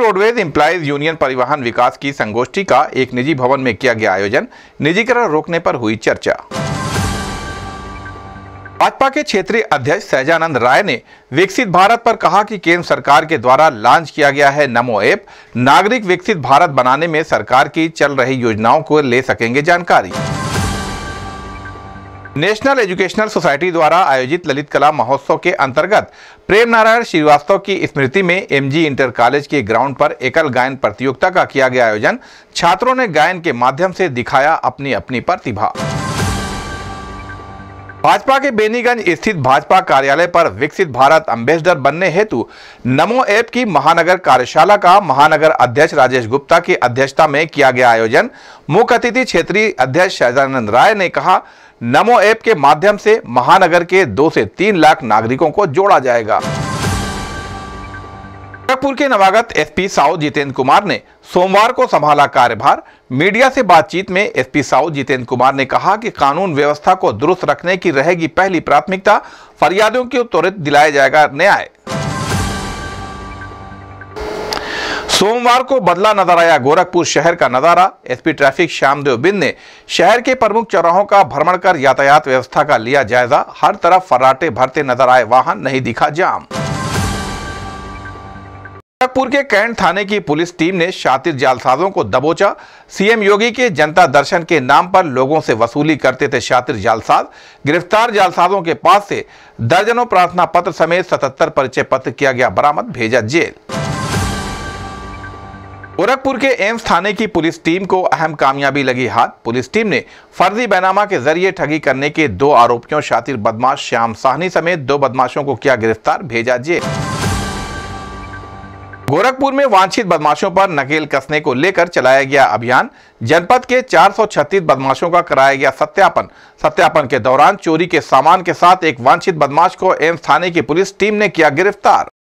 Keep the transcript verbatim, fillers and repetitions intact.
Roadways employees union परिवहन विकास की संगोष्ठी का एक निजी भवन में किया गया आयोजन। निजीकरण रोकने पर हुई चर्चा। भाजपा के क्षेत्रीय अध्यक्ष सहजानंद राय ने विकसित भारत पर कहा कि केंद्र सरकार के द्वारा लॉन्च किया गया है नमो ऐप। नागरिक विकसित भारत बनाने में सरकार की चल रही योजनाओं को ले सकेंगे जानकारी। नेशनल एजुकेशनल सोसाइटी द्वारा आयोजित ललित कला महोत्सव के अंतर्गत प्रेम नारायण श्रीवास्तव की स्मृति में एमजी इंटर कॉलेज के ग्राउंड पर एकल गायन प्रतियोगिता का किया गया आयोजन। छात्रों ने गायन के माध्यम से दिखाया अपनी अपनी प्रतिभा। भाजपा के बेनीगंज स्थित भाजपा कार्यालय पर विकसित भारत एम्बेसडर बनने हेतु नमो ऐप की महानगर कार्यशाला का महानगर अध्यक्ष राजेश गुप्ता की अध्यक्षता में किया गया आयोजन। मुख्य अतिथि क्षेत्रीय अध्यक्ष सहजानंद राय ने कहा, नमो ऐप के माध्यम से महानगर के दो से तीन लाख नागरिकों को जोड़ा जाएगा। गोरखपुर के नवागत एसपी साउथ जितेंद्र कुमार ने सोमवार को संभाला कार्यभार। मीडिया से बातचीत में एसपी साउथ जितेंद्र कुमार ने कहा कि कानून व्यवस्था को दुरुस्त रखने की रहेगी पहली प्राथमिकता। फरियादियों को त्वरित दिलाया जाएगा न्याय। सोमवार को बदला नजर आया गोरखपुर शहर का नजारा। एसपी ट्रैफिक श्यामदेव बिंद ने शहर के प्रमुख चौराहों का भ्रमण कर यातायात व्यवस्था का लिया जायजा। हर तरफ फर्राटे भरते नजर आए वाहन, नहीं दिखा जाम। गोरखपुर के कैंट थाने की पुलिस टीम ने शातिर जालसाजों को दबोचा। सीएम योगी के जनता दर्शन के नाम पर लोगों से वसूली करते थे शातिर जालसाज। गिरफ्तार जालसाजों के पास से दर्जनों प्रार्थना पत्र समेत सतहत्तर परिचय पत्र किया गया बरामद, भेजा जेल। गोरखपुर के एम्स थाने की पुलिस टीम को अहम कामयाबी लगी हाथ। पुलिस टीम ने फर्जी बैनामा के जरिए ठगी करने के दो आरोपियों शातिर बदमाश श्याम साहनी समेत दो बदमाशों को किया गिरफ्तार, भेजा जेल। गोरखपुर में वांछित बदमाशों पर नकेल कसने को लेकर चलाया गया अभियान। जनपद के चार सौ छत्तीस बदमाशों का कराया गया सत्यापन। सत्यापन के दौरान चोरी के सामान के साथ एक वांछित बदमाश को एम्स थाने की पुलिस टीम ने किया गिरफ्तार।